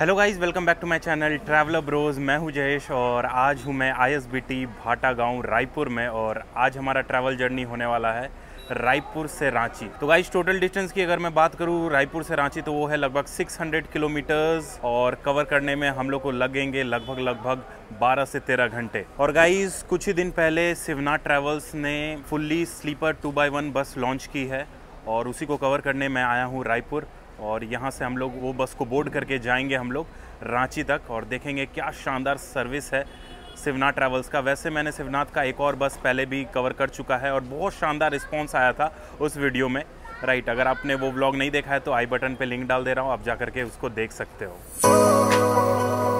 Hello guys, welcome back to my channel traveller bros. मैं हूं जयेश और आज हूं मैं ISBT भाटा गांव रायपुर में। और आज हमारा ट्रैवल जर्नी होने वाला है रायपुर से रांची। तो गाइस टोटल डिस्टेंस की अगर मैं बात करूं रायपुर से रांची तो वो है लगभग 600 किलोमीटर्स और कवर करने में हम लोग को लगेंगे लगभग 12 से 13 घंटे। और गाइस कुछ ही दिन पहले शिवनाथ ट्रैवल्स ने fully sleeper 2x1 bus launch की है और उसी को कवर करने मैं आया हूँ रायपुर। और यहाँ से हम लोग वो बस को बोर्ड करके जाएंगे हम लोग रांची तक और देखेंगे क्या शानदार सर्विस है शिवनाथ ट्रैवल्स का। वैसे मैंने शिवनाथ का एक और बस पहले भी कवर कर चुका है और बहुत शानदार रिस्पांस आया था उस वीडियो में। राइट, अगर आपने वो व्लॉग नहीं देखा है तो आई बटन पे लिंक डाल दे रहा हूँ, आप जा करके उसको देख सकते हो।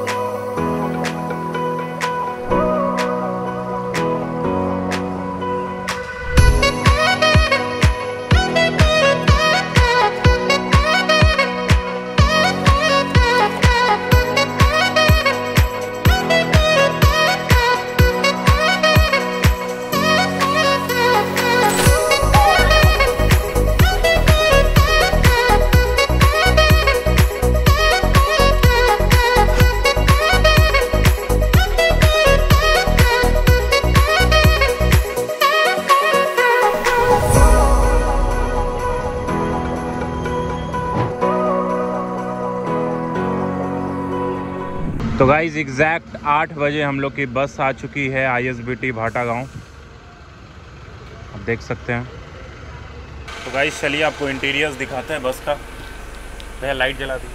तो गाइज एग्जैक्ट 8 बजे हम लोग की बस आ चुकी है ISBT भाटा गांव, आप देख सकते हैं। तो गाइज चलिए आपको इंटीरियर्स दिखाते हैं बस का। भैया लाइट जला दी।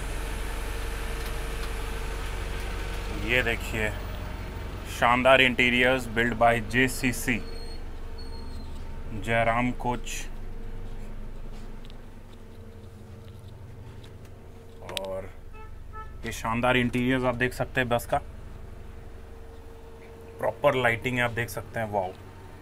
ये देखिए शानदार interiors build by JCC Jairam coach. और ये शानदार इंटीरियर्स आप देख सकते हैं बस का। प्रॉपर लाइटिंग है, आप देख सकते हैं। वाओ,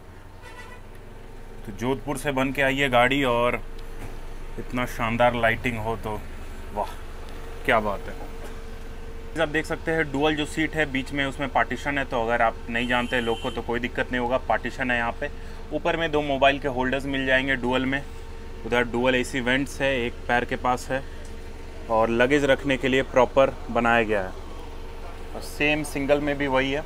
तो जोधपुर से बन के आई है गाड़ी और इतना शानदार लाइटिंग हो तो वाह क्या बात है। आप देख सकते हैं डुअल जो सीट है बीच में उसमें पार्टीशन है, तो अगर आप नहीं जानते लोग को तो कोई दिक्कत नहीं होगा। पार्टीशन है यहाँ पे। ऊपर में 2 मोबाइल के होल्डर्स मिल जाएंगे डुअल में। उधर डुअल AC वेंट्स है, एक पैर के पास है और लगेज रखने के लिए प्रॉपर बनाया गया है। और सेम सिंगल में भी वही है।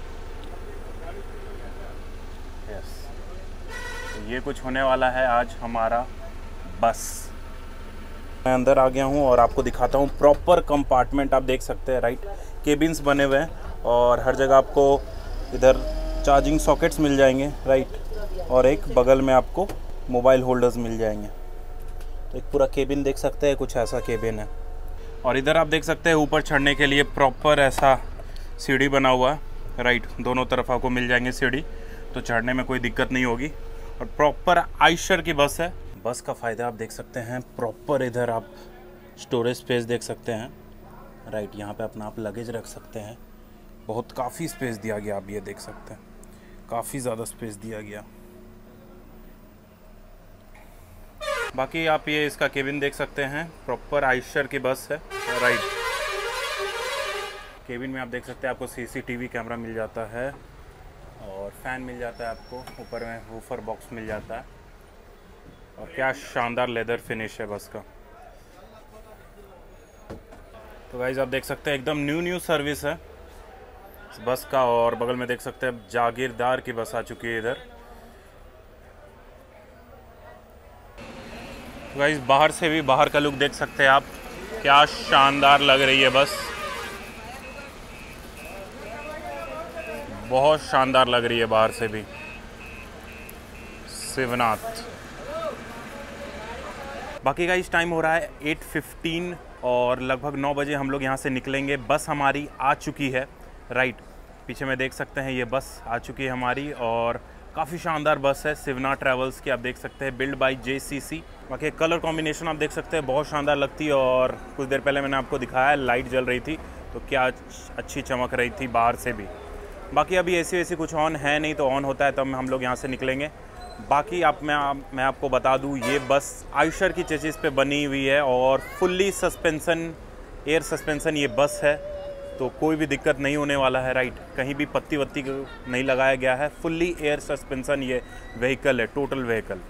यस, तो ये कुछ होने वाला है आज हमारा बस। मैं अंदर आ गया हूँ और आपको दिखाता हूँ प्रॉपर कंपार्टमेंट। आप देख सकते हैं राइट, केबिन्स बने हुए हैं और हर जगह आपको इधर चार्जिंग सॉकेट्स मिल जाएंगे राइट, और एक बगल में आपको मोबाइल होल्डर्स मिल जाएंगे। तो एक पूरा केबिन देख सकते हैं, कुछ ऐसा केबिन है। और इधर आप देख सकते हैं ऊपर चढ़ने के लिए प्रॉपर ऐसा सीढ़ी बना हुआ है राइट। दोनों तरफ आपको मिल जाएंगे सीढ़ी, तो चढ़ने में कोई दिक्कत नहीं होगी। और प्रॉपर आइशर की बस है। बस का फ़ायदा आप देख सकते हैं प्रॉपर। इधर आप स्टोरेज स्पेस देख सकते हैं राइट, यहाँ पे अपना आप लगेज रख सकते हैं। बहुत काफ़ी स्पेस दिया गया, आप ये देख सकते हैं, काफ़ी ज़्यादा स्पेस दिया गया। बाकी आप ये इसका केबिन देख सकते हैं, प्रॉपर आइशर की बस है राइट। केबिन में आप देख सकते हैं आपको CCTV कैमरा मिल जाता है और फैन मिल जाता है आपको। ऊपर में वूफर बॉक्स मिल जाता है और क्या शानदार लेदर फिनिश है बस का। तो गाइस आप देख सकते हैं एकदम न्यू सर्विस है इस बस का। और बगल में देख सकते हैं जागीरदार की बस आ चुकी है इधर। गाइस बाहर से भी बाहर का लुक देख सकते हैं आप, क्या शानदार लग रही है बस। बहुत शानदार लग रही है बाहर से भी शिवनाथ। बाकी गाइस टाइम हो रहा है 8:15 और लगभग 9 बजे हम लोग यहाँ से निकलेंगे। बस हमारी आ चुकी है राइट, पीछे में देख सकते हैं ये बस आ चुकी है हमारी और काफ़ी शानदार बस है शिवनाथ ट्रैवल्स की। आप देख सकते हैं बिल्ड बाय JCC। बाकी कलर कॉम्बिनेशन आप देख सकते हैं बहुत शानदार लगती है। और कुछ देर पहले मैंने आपको दिखाया लाइट जल रही थी तो क्या अच्छी चमक रही थी बाहर से भी। बाकी अभी AC कुछ ऑन है नहीं, तो ऑन होता है तब हम लोग यहाँ से निकलेंगे। बाकी मैं आपको बता दूँ ये बस आइशर की चेसिस पे बनी हुई है और फुल्ली सस्पेंसन एयर सस्पेंसन ये बस है, तो कोई भी दिक्कत नहीं होने वाला है राइट। कहीं भी पत्ती वत्ती नहीं लगाया गया है, फुल्ली एयर सस्पेंसन ये व्हीकल है, टोटल व्हीकल।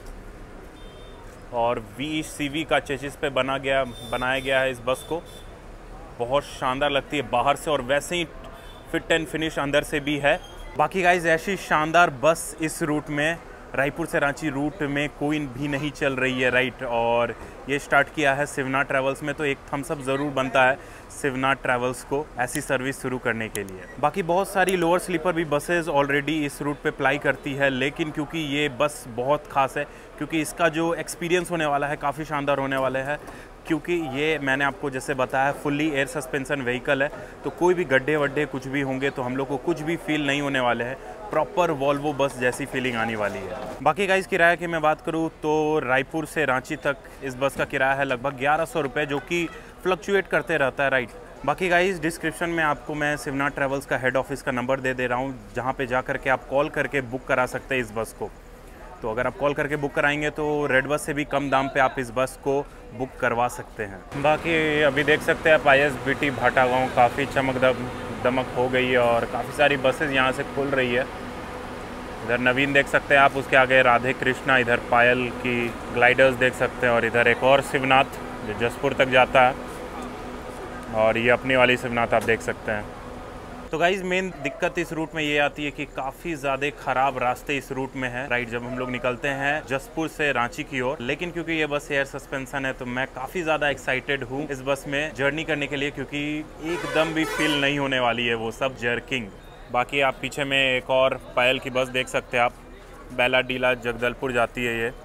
और VCV का चेसिस पे बनाया गया है इस बस को। बहुत शानदार लगती है बाहर से और वैसे ही फिट एंड फिनिश अंदर से भी है। बाकी गाइज ऐसी शानदार बस इस रूट में, रायपुर से रांची रूट में कोई भी नहीं चल रही है, राइट। और ये स्टार्ट किया है शिवनाथ ट्रैवल्स में, तो एक थम्स अप ज़रूर बनता है शिवनाथ ट्रैवल्स को ऐसी सर्विस शुरू करने के लिए। बाकी बहुत सारी लोअर स्लीपर भी बसेस ऑलरेडी इस रूट पे अप्लाई करती है, लेकिन क्योंकि ये बस बहुत ख़ास है, क्योंकि इसका जो एक्सपीरियंस होने वाला है काफ़ी शानदार होने वाला है, क्योंकि ये मैंने आपको जैसे बताया फुल्ली एयर सस्पेंशन व्हीकल है, तो कोई भी गड्ढे वड्ढे कुछ भी होंगे तो हम लोग को कुछ भी फील नहीं होने वाले हैं, प्रॉपर वॉल्वो बस जैसी फीलिंग आने वाली है। बाकी गाइस किराया की मैं बात करूँ तो रायपुर से रांची तक इस बस का किराया है लगभग 1100 रुपये, जो कि फ्लक्चुएट करते रहता है, राइट। बाकी गाइस डिस्क्रिप्शन में आपको मैं शिवनाथ ट्रैवल्स का हेड ऑफिस का नंबर दे रहा हूँ, जहाँ पे जा करके आप कॉल करके बुक करा सकते हैं इस बस को। तो अगर आप कॉल करके बुक कराएंगे तो रेड बस से भी कम दाम पे आप इस बस को बुक करवा सकते हैं। बाकी अभी देख सकते हैं आप ISBT भाटागांव काफ़ी चमक दमक हो गई है और काफ़ी सारी बसेस यहाँ से खुल रही है। इधर नवीन देख सकते हैं आप, उसके आगे राधे कृष्णा, इधर पायल की ग्लाइडर्स देख सकते हैं, और इधर एक और शिवनाथ जो जसपुर तक जाता है, और ये अपनी वाली शिवनाथ आप देख सकते हैं। तो गाइज मेन दिक्कत इस रूट में ये आती है कि काफ़ी ज़्यादा ख़राब रास्ते इस रूट में है, राइट। जब हम लोग निकलते हैं जसपुर से रांची की ओर, लेकिन क्योंकि ये बस एयर सस्पेंशन है तो मैं काफ़ी ज़्यादा एक्साइटेड हूँ इस बस में जर्नी करने के लिए, क्योंकि एकदम भी फील नहीं होने वाली है वो सब जर्किंग। बाकी आप पीछे में एक और पायल की बस देख सकते हैं आप, बेलाडीला जगदलपुर जाती है ये।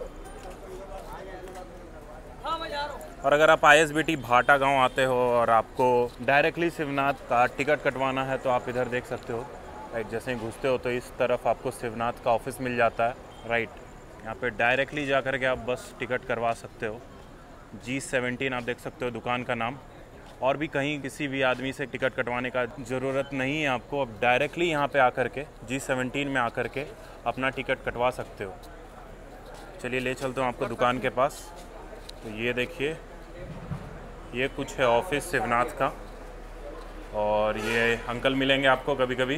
और अगर आप ISBT भाटागांव आते हो और आपको डायरेक्टली शिवनाथ का टिकट कटवाना है तो आप इधर देख सकते हो, राइट। जैसे ही घुसते हो तो इस तरफ आपको शिवनाथ का ऑफिस मिल जाता है, राइट। यहाँ पे डायरेक्टली जा कर के आप बस टिकट करवा सकते हो। G17 आप देख सकते हो दुकान का नाम। और भी कहीं किसी भी आदमी से टिकट कटवाने का ज़रूरत नहीं है आपको, अब डायरेक्टली यहाँ पे आकर के G17 में आकर के अपना टिकट कटवा सकते हो। चलिए ले चलता हूँ आपको दुकान के पास। तो ये देखिए, ये कुछ है ऑफिस शिवनाथ का, और ये अंकल मिलेंगे आपको कभी कभी,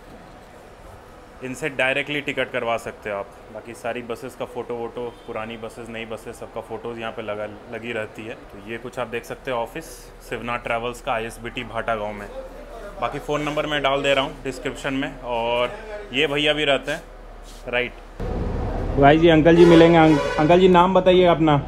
इनसे डायरेक्टली टिकट करवा सकते हो आप। बाकी सारी बसेस का फ़ोटो वोटो, पुरानी बसेस नई बसेस सबका फ़ोटोज़ यहाँ पे लगी रहती है। तो ये कुछ आप देख सकते हो ऑफिस शिवनाथ ट्रैवल्स का ISBT भाटागांव में। बाकी फ़ोन नंबर मैं डाल दे रहा हूँ डिस्क्रिप्शन में, और ये भैया भी रहते हैं, राइट। भाई जी अंकल जी मिलेंगे। अंकल जी नाम बताइए अपना।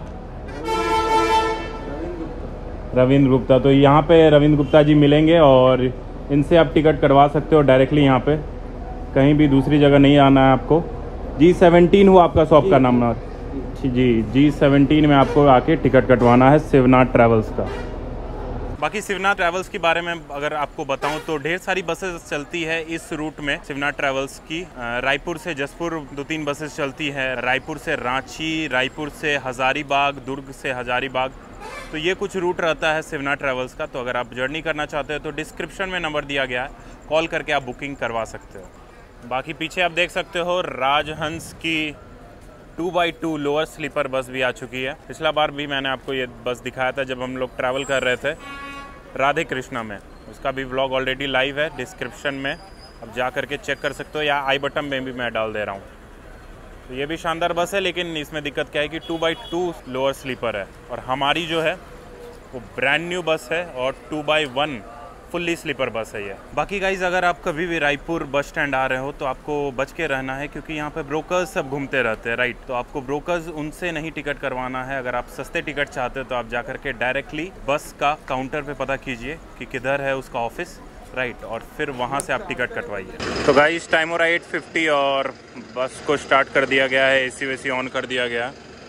रविंद्र गुप्ता। तो यहाँ पे रविंद्र गुप्ता जी मिलेंगे और इनसे आप टिकट करवा सकते हो डायरेक्टली यहाँ पे, कहीं भी दूसरी जगह नहीं आना है आपको। G17 हुआ आपका शॉप का नाम ना जी, G17 में आपको आके टिकट कटवाना है शिवनाथ ट्रैवल्स का। बाकी शिवनाथ ट्रैवल्स के बारे में अगर आपको बताऊं तो ढेर सारी बसेस चलती है इस रूट में शिवनाथ ट्रैवल्स की। रायपुर से जसपुर 2-3 बसेस चलती है, रायपुर से रांची, रायपुर से हज़ारीबाग, दुर्ग से हज़ारीबाग। तो ये कुछ रूट रहता है शिवनाथ ट्रैवल्स का। तो अगर आप जर्नी करना चाहते हो तो डिस्क्रिप्शन में नंबर दिया गया है, कॉल करके आप बुकिंग करवा सकते हो। बाकी पीछे आप देख सकते हो राजहंस की 2x2 लोअर स्लीपर बस भी आ चुकी है। पिछला बार भी मैंने आपको ये बस दिखाया था जब हम लोग ट्रैवल कर रहे थे राधे कृष्णा में, उसका भी व्लॉग ऑलरेडी लाइव है डिस्क्रिप्शन में, अब जा करके चेक कर सकते हो, या आई बटन में भी मैं डाल दे रहा हूँ। तो ये भी शानदार बस है, लेकिन इसमें दिक्कत क्या है कि 2x2 लोअर स्लीपर है, और हमारी जो है वो ब्रांड न्यू बस है और 2x1 फुल्ली स्लीपर बस है ये। बाकी गाइज अगर आप कभी भी रायपुर बस स्टैंड आ रहे हो तो आपको बच के रहना है, क्योंकि यहाँ पे ब्रोकर्स सब घूमते रहते हैं, राइट। तो आपको ब्रोकर्स उनसे नहीं टिकट करवाना है। अगर आप सस्ते टिकट चाहते हो तो आप जा करके डायरेक्टली बस का काउंटर पे पता कीजिए कि किधर है उसका ऑफिस, राइट, और फिर वहाँ से आप टिकट कटवाइए। तो गाइज टाइम हो रहा है 8:50 और बस को स्टार्ट कर दिया गया है, AC वेसी ऑन कर दिया गया।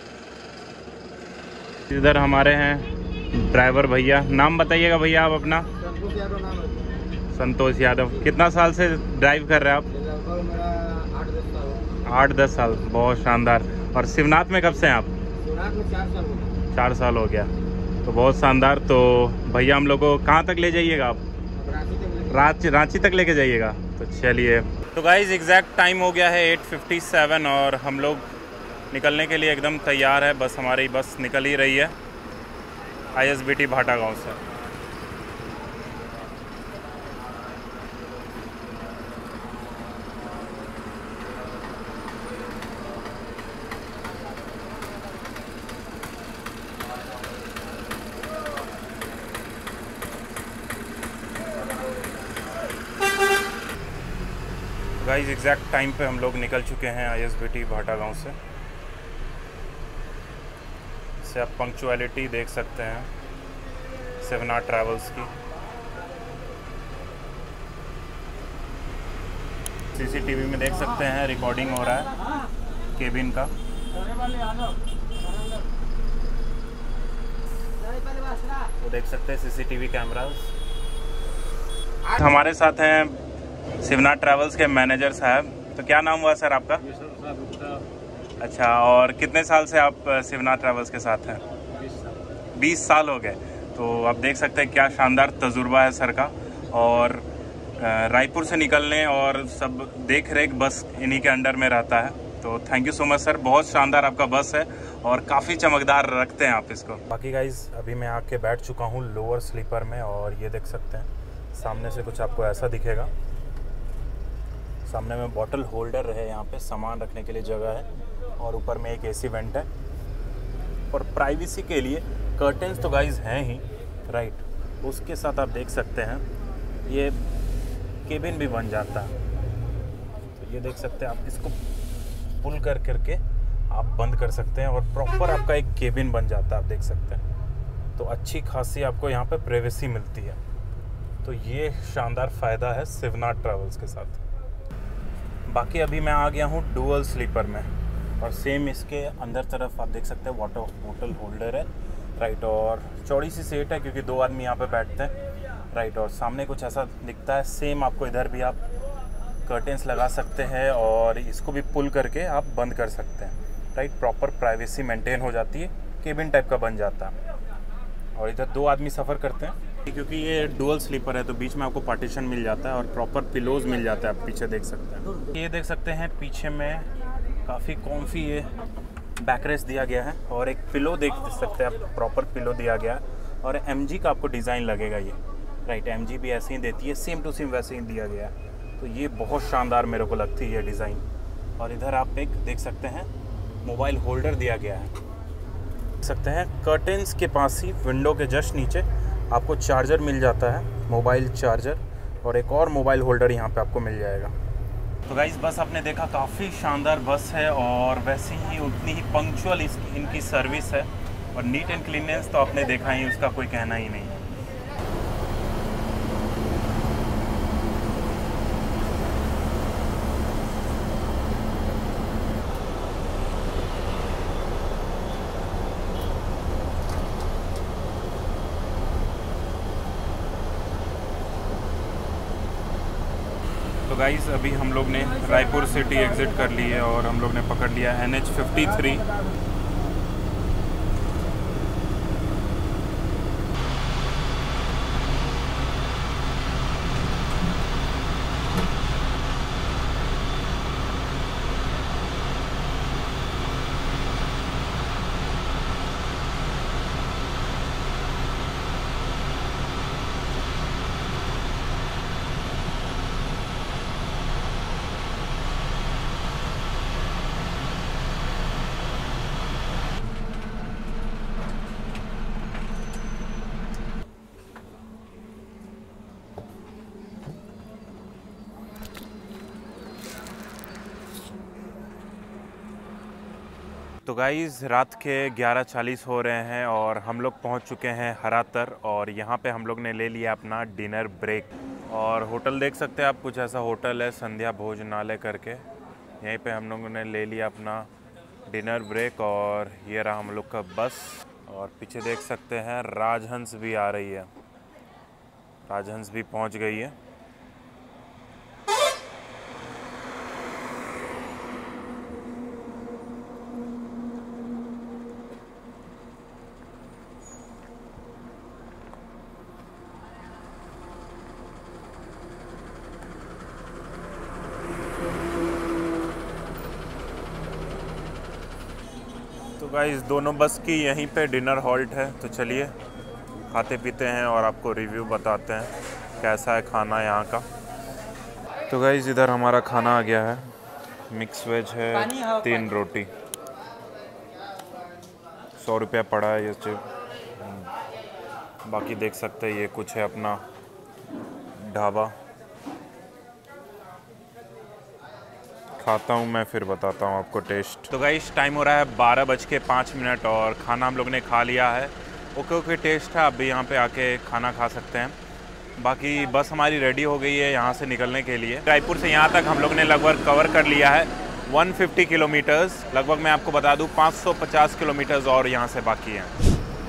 इधर हमारे हैं ड्राइवर भैया, नाम बताइएगा भैया आप अपना। संतोष यादव। कितना साल से ड्राइव कर रहे हैं आप? 8-10 साल। बहुत शानदार। और शिवनाथ में कब से हैं आप? शिवनाथ में 4 साल हो गया। 4 साल हो गया, तो बहुत शानदार। तो भैया हम लोग को कहाँ तक ले जाइएगा आप? रांची तक लेके जाइएगा। तो चलिए। तो गाइज एग्जैक्ट टाइम हो गया है 8:57 और हम लोग निकलने के लिए एकदम तैयार है। बस हमारी बस निकल ही रही है ISBT भाटागांव से। गाइस एग्जैक्ट टाइम पे हम लोग निकल चुके हैं ISBT भाटा गांव से। इससे आप पंक्चुअलिटी देख सकते हैं सेवनार ट्रैवल्स की। CCTV में देख सकते हैं रिकॉर्डिंग हो रहा है केबिन का। वो देख सकते हैं CCTV कैमरास। हमारे साथ हैं सेवनार ट्रैवल्स के मैनेजर साहब। तो क्या नाम हुआ सर आपका? अच्छा, और कितने साल से आप सेवनार ट्रैवल्स के साथ हैं? 20 साल हो गए। तो आप देख सकते हैं क्या शानदार तजुर्बा है सर का। और रायपुर से निकलने और सब देख रेख बस इन्हीं के अंडर में रहता है। तो thank you so much sir, बहुत शानदार आपका बस है और काफ़ी चमकदार रखते हैं आप इसको। बाकी गाइज अभी मैं आके बैठ चुका हूँ लोअर स्लीपर में और ये देख सकते हैं सामने से कुछ आपको ऐसा दिखेगा। सामने में बॉटल होल्डर है, यहाँ पे सामान रखने के लिए जगह है और ऊपर में एक AC वेंट है। और प्राइवेसी के लिए कर्टेंस तो गाइज हैं ही, राइट। उसके साथ आप देख सकते हैं ये केबिन भी बन जाता है। तो ये देख सकते हैं आप, इसको पुल करके आप बंद कर सकते हैं और प्रॉपर आपका एक केबिन बन जाता है, आप देख सकते हैं। तो अच्छी खासी आपको यहाँ पे प्राइवेसी मिलती है। तो ये शानदार फ़ायदा है सेवनार ट्रैवल्स के साथ। बाकी अभी मैं आ गया हूँ डुअल स्लीपर में और सेम इसके अंदर तरफ आप देख सकते हैं वाटर बोतल होल्डर है, राइट। और चौड़ी सी सीट है क्योंकि 2 आदमी यहाँ पे बैठते हैं, राइट। और सामने कुछ ऐसा दिखता है सेम, आपको इधर भी आप कर्टेंस लगा सकते हैं और इसको भी पुल करके आप बंद कर सकते हैं, राइट। प्रॉपर प्राइवेसी मेंटेन हो जाती है, केबिन टाइप का बन जाता है। और इधर 2 आदमी सफ़र करते हैं क्योंकि ये डुअल स्लीपर है तो बीच में आपको पार्टीशन मिल जाता है और प्रॉपर पिलोज मिल जाता है। आप पीछे देख सकते हैं, ये देख सकते हैं पीछे में काफ़ी कॉम्फी ये बैकरेस्ट दिया गया है और एक पिलो देख सकते हैं आप, प्रॉपर पिलो दिया गया है। और MG का आपको डिज़ाइन लगेगा ये, राइट। MG भी ऐसे ही देती है, सेम टू सेम वैसे ही दिया गया है। तो ये बहुत शानदार मेरे को लगती है डिज़ाइन। और इधर आप एक देख सकते हैं मोबाइल होल्डर दिया गया है, देख सकते हैं। कर्टेंस के पास ही विंडो के जस्ट नीचे आपको चार्जर मिल जाता है, मोबाइल चार्जर, और एक और मोबाइल होल्डर यहाँ पे आपको मिल जाएगा। तो गाइस बस आपने देखा काफ़ी शानदार बस है और वैसे ही उतनी ही पंक्चुअल इनकी सर्विस है और नीट एंड क्लीननेस तो आपने देखा ही, उसका कोई कहना ही नहीं है। तो गाइस अभी हम लोग ने रायपुर सिटी एग्ज़िट कर ली है और हम लोग ने पकड़ लिया NH 53। तो गाइज़ रात के 11:40 हो रहे हैं और हम लोग पहुंच चुके हैं हरातर और यहाँ पे हम लोग ने ले लिया अपना डिनर ब्रेक। और होटल देख सकते हैं आप, कुछ ऐसा होटल है संध्या भोजनालय करके, यहीं पे हम लोगों ने ले लिया अपना डिनर ब्रेक। और ये रहा हम लोग का बस और पीछे देख सकते हैं राजहंस भी आ रही है, राजहंस भी पहुँच गई है। तो गाइस दोनों बस की यहीं पे डिनर हॉल्ट है, तो चलिए खाते पीते हैं और आपको रिव्यू बताते हैं कैसा है खाना यहाँ का। तो गाइस इधर हमारा खाना आ गया है, मिक्स वेज है, 3 रोटी, 100 रुपया पड़ा है ये सिर्फ। बाकी देख सकते हैं ये कुछ है अपना ढाबा। खाता हूँ मैं, फिर बताता हूँ आपको टेस्ट। तो गाइस टाइम हो रहा है 12:05 और खाना हम लोग ने खा लिया है। ओके टेस्ट है, आप भी यहाँ पे आके खाना खा सकते हैं। बाकी बस हमारी रेडी हो गई है यहाँ से निकलने के लिए। रायपुर से यहाँ तक हम लोग ने लगभग कवर कर लिया है 150 किलोमीटर्स। लगभग मैं आपको बता दूँ 550 किलोमीटर्स और यहाँ से बाकी हैं।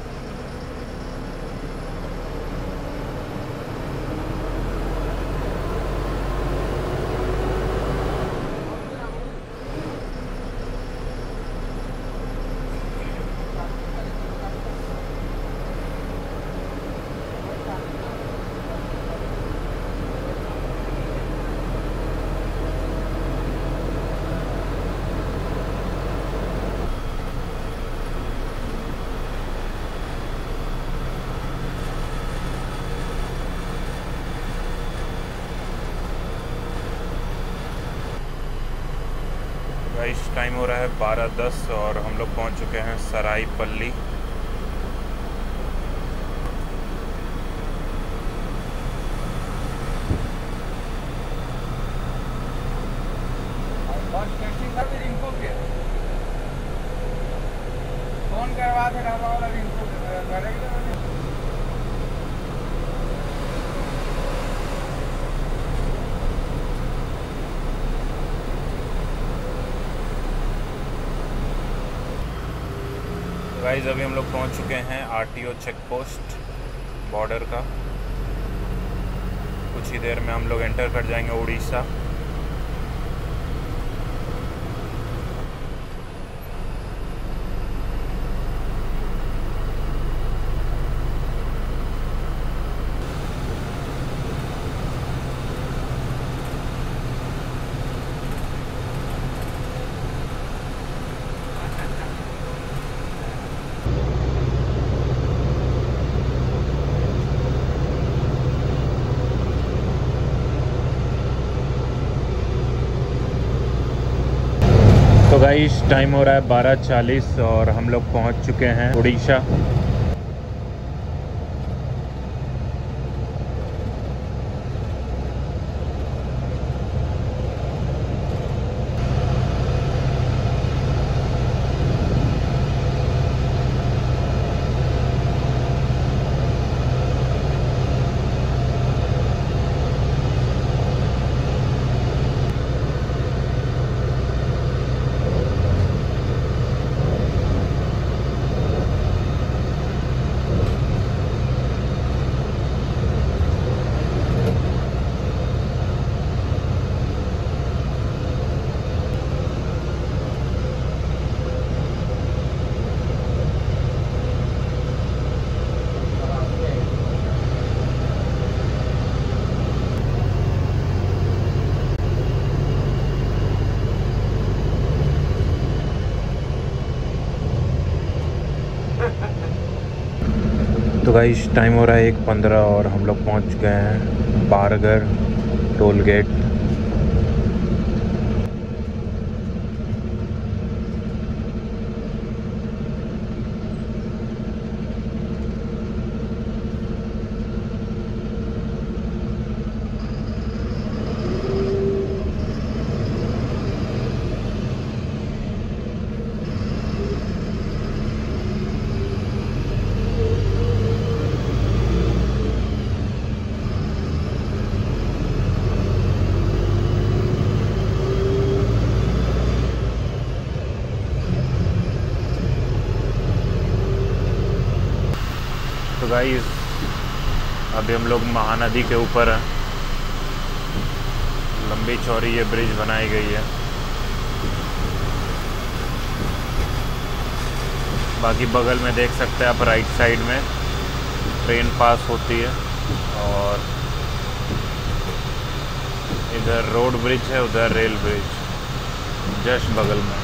गाइस टाइम हो रहा है 12:10 और हम लोग पहुंच चुके हैं सरायपल्ली। फोन करवा थे ढाबा वाला रिंकू करेगा। गाइस अभी हम लोग पहुंच चुके हैं आरटीओ चेक पोस्ट बॉर्डर का। कुछ ही देर में हम लोग एंटर कर जाएंगे उड़ीसा। तो गाइस टाइम हो रहा है 12:40 और हम लोग पहुंच चुके हैं उड़ीसा। तो गाइस टाइम हो रहा है 1:15 और हम लोग पहुंच गए हैं बारगढ़ टोल गेट। तो गाइस अभी हम लोग महानदी के ऊपर हैं। लंबी चौड़ी ये ब्रिज बनाई गई है। बाकी बगल में देख सकते हैं आप राइट साइड में ट्रेन पास होती है और इधर रोड ब्रिज है, उधर रेल ब्रिज जस्ट बगल में।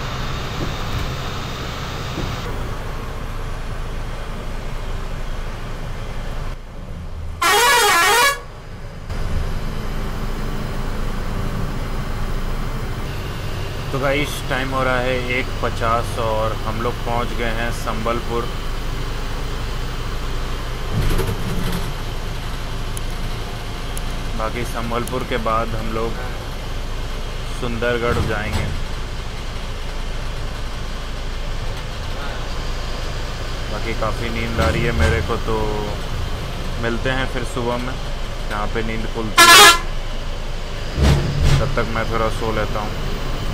तो गाइस टाइम हो रहा है 1:50 और हम लोग पहुंच गए हैं संबलपुर। बाकी संबलपुर के बाद हम लोग सुंदरगढ़ जाएंगे। बाकी काफ़ी नींद आ रही है मेरे को, तो मिलते हैं फिर सुबह में जहाँ पे नींद खुलती है। तब तक मैं थोड़ा सो लेता हूँ।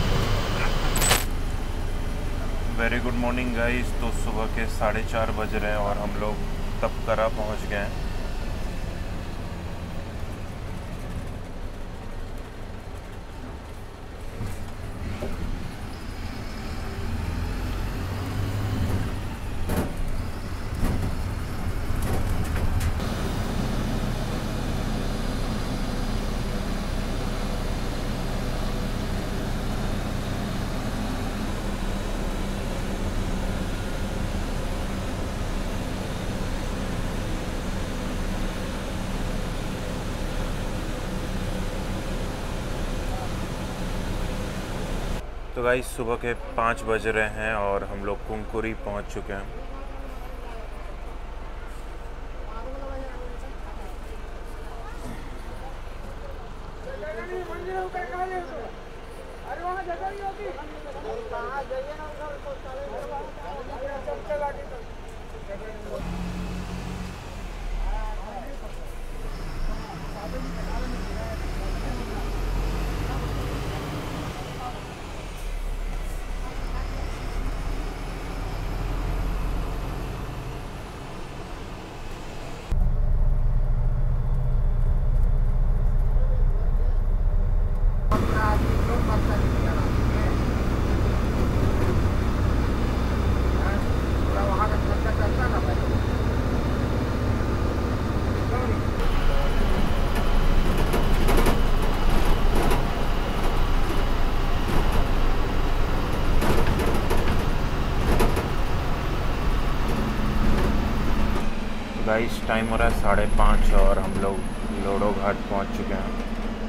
Very good morning guys. तो सुबह के 4:30 बज रहे हैं और हम लोग तपकरा पहुँच गए हैं। तो गाइस सुबह के 5 बज रहे हैं और हम लोग कुंकुरी पहुंच चुके हैं। गाइस टाइम हो रहा है 5:30 और हम लोग लोडो घाट पहुंच चुके हैं।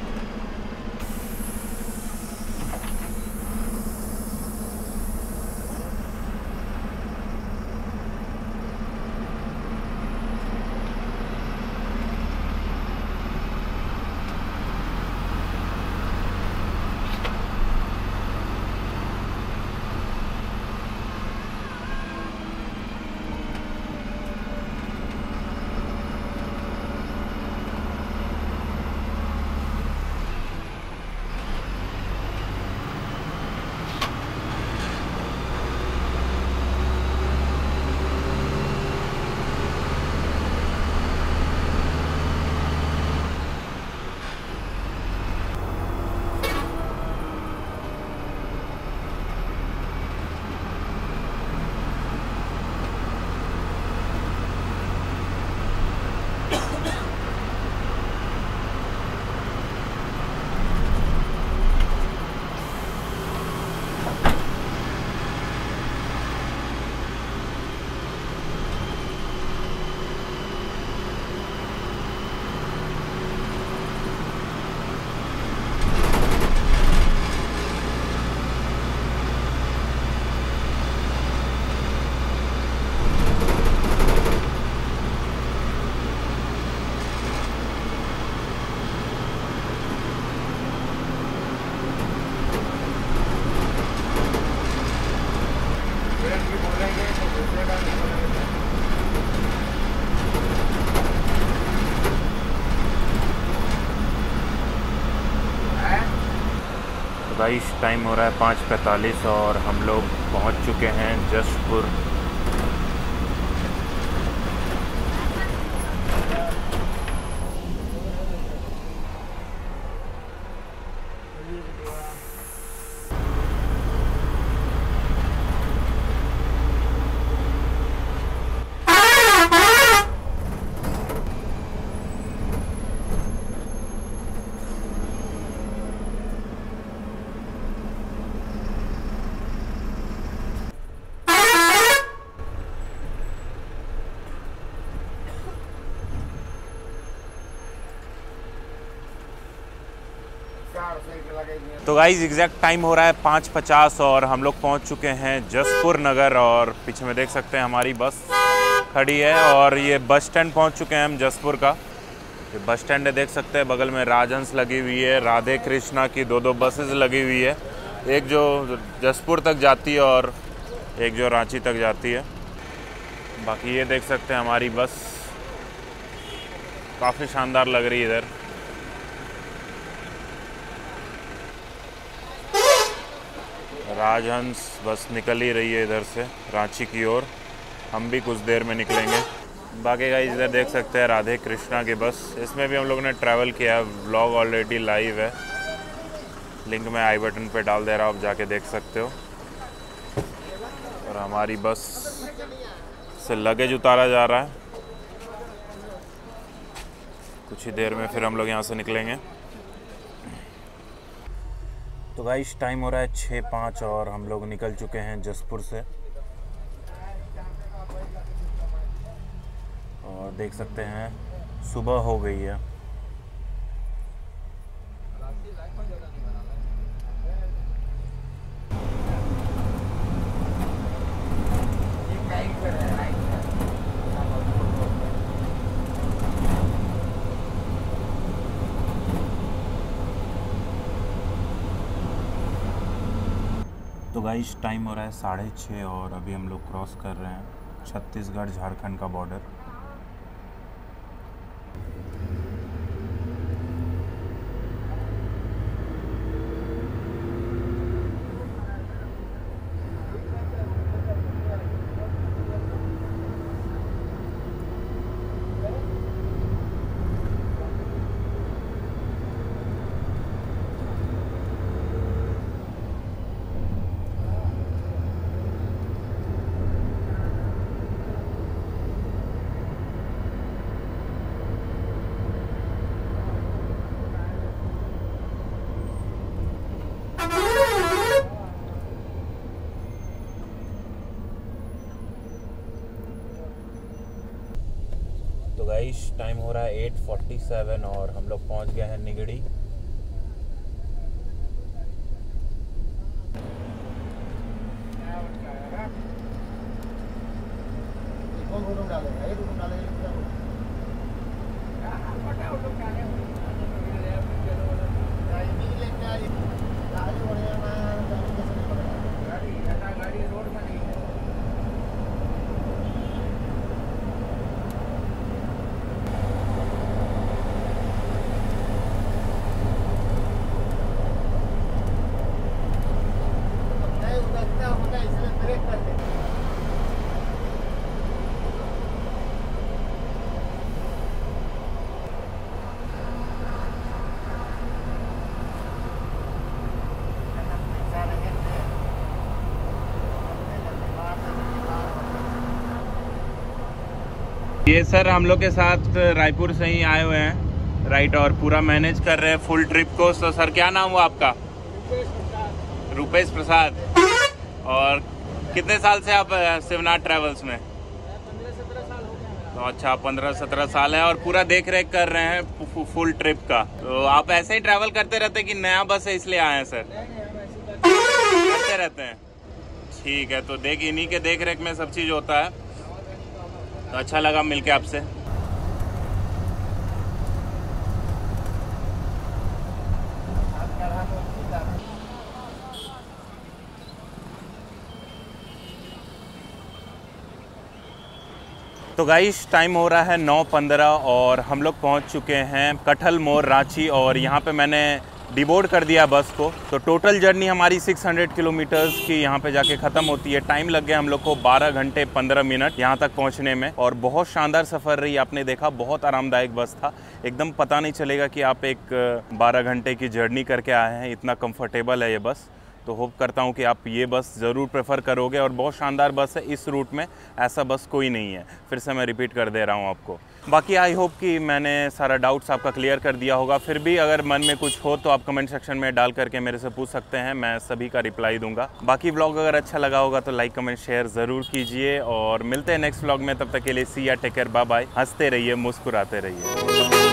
गाइस टाइम हो रहा है 5:45 और हम लोग पहुंच चुके हैं जशपुर। तो गाइज एग्जैक्ट टाइम हो रहा है 5:50 और हम लोग पहुंच चुके हैं जसपुर नगर। और पीछे में देख सकते हैं हमारी बस खड़ी है और ये बस स्टैंड पहुंच चुके हैं हम जसपुर का। ये बस स्टैंड है, देख सकते हैं बगल में राजहंस लगी हुई है, राधे कृष्णा की दो बसेस लगी हुई है, एक जो जसपुर तक जाती है और एक जो रांची तक जाती है। बाकी ये देख सकते हैं हमारी बस काफ़ी शानदार लग रही है इधर। राजहंस बस निकल ही रही है इधर से रांची की ओर, हम भी कुछ देर में निकलेंगे। बाकी गाइस इधर देख सकते हैं राधे कृष्णा की बस, इसमें भी हम लोगों ने ट्रैवल किया है, व्लॉग ऑलरेडी लाइव है, लिंक मैं आई बटन पे डाल दे रहा हूँ, आप जाके देख सकते हो। और हमारी बस से लगेज उतारा जा रहा है, कुछ ही देर में फिर हम लोग यहाँ से निकलेंगे। तो गाइस टाइम हो रहा है 6:05 और हम लोग निकल चुके हैं जसपुर से। और देख सकते हैं सुबह हो गई है। तो गाइस टाइम हो रहा है 6:30 और अभी हम लोग क्रॉस कर रहे हैं छत्तीसगढ़ झारखंड का बॉर्डर। तो गाइस टाइम हो रहा है 8:47 और हम लोग पहुंच गए हैं निगड़ी। ये सर हम लोग के साथ रायपुर से ही आए हुए हैं, राइट, और पूरा मैनेज कर रहे हैं फुल ट्रिप को। तो सर क्या नाम हुआ आपका? रुपेश प्रसाद। और कितने साल से आप शिवनाथ ट्रैवल्स में? 15-17 साल हो गया। तो अच्छा 15-17 साल है और पूरा देख रेख कर रहे हैं फुल ट्रिप का। तो आप ऐसे ही ट्रैवल करते रहते कि नया बस है इसलिए आए हैं सर? करते रहते हैं, ठीक है। तो देख इन्हीं के देख रेख में सब चीज़ होता है, तो अच्छा लगा मिलके आपसे। तो गाइस टाइम हो रहा है 9:15 और हम लोग पहुंच चुके हैं कटहल मोड़ रांची और यहाँ पे मैंने डिबोर्ड कर दिया बस को। तो टोटल जर्नी हमारी 600 किलोमीटर्स की यहाँ पे जाके ख़त्म होती है। टाइम लग गया हम लोग को 12 घंटे 15 मिनट यहाँ तक पहुँचने में और बहुत शानदार सफ़र रही। आपने देखा बहुत आरामदायक बस था, एकदम पता नहीं चलेगा कि आप एक 12 घंटे की जर्नी करके आए हैं, इतना कंफर्टेबल है ये बस। तो होप करता हूँ कि आप ये बस ज़रूर प्रेफर करोगे और बहुत शानदार बस है। इस रूट में ऐसा बस कोई नहीं है, फिर से मैं रिपीट कर दे रहा हूँ आपको। बाकी आई होप कि मैंने सारा डाउट्स आपका क्लियर कर दिया होगा। फिर भी अगर मन में कुछ हो तो आप कमेंट सेक्शन में डाल करके मेरे से पूछ सकते हैं, मैं सभी का रिप्लाई दूंगा। बाकी व्लॉग अगर अच्छा लगा होगा तो लाइक कमेंट शेयर ज़रूर कीजिए और मिलते हैं नेक्स्ट व्लॉग में। तब तक के लिए सी या टेक केयर, बाय बाय। हंसते रहिए, मुस्कुराते रहिए।